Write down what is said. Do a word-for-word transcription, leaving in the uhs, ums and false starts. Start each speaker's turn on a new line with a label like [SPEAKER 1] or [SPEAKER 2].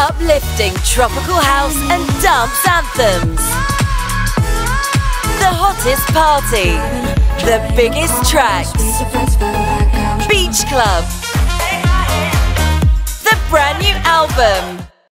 [SPEAKER 1] Uplifting tropical house and dance anthems. The hottest party. The biggest tracks. Beach Club. The brand new album.